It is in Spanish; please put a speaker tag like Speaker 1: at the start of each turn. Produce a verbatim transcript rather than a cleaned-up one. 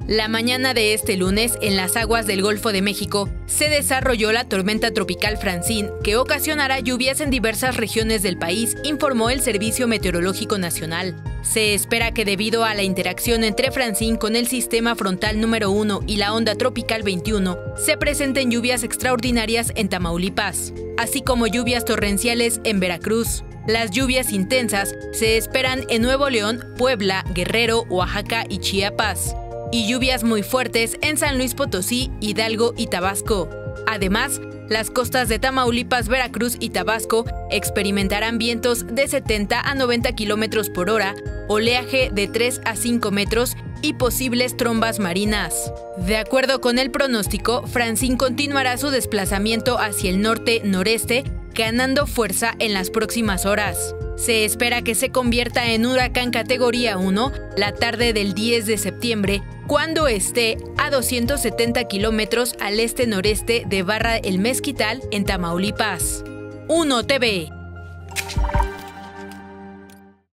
Speaker 1: La mañana de este lunes, en las aguas del Golfo de México, se desarrolló la tormenta tropical Francine, que ocasionará lluvias en diversas regiones del país, informó el Servicio Meteorológico Nacional. Se espera que debido a la interacción entre Francine con el sistema frontal número uno y la onda tropical veintiuno, se presenten lluvias extraordinarias en Tamaulipas, así como lluvias torrenciales en Veracruz. Las lluvias intensas se esperan en Nuevo León, Puebla, Guerrero, Oaxaca y Chiapas, y lluvias muy fuertes en San Luis Potosí, Hidalgo y Tabasco. Además, las costas de Tamaulipas, Veracruz y Tabasco experimentarán vientos de setenta a noventa kilómetros por hora, oleaje de tres a cinco metros y posibles trombas marinas. De acuerdo con el pronóstico, Francine continuará su desplazamiento hacia el norte-noreste, ganando fuerza en las próximas horas. Se espera que se convierta en huracán categoría uno la tarde del diez de septiembre, cuando esté a doscientos setenta kilómetros al este-noreste de Barra El Mezquital, en Tamaulipas. uno T V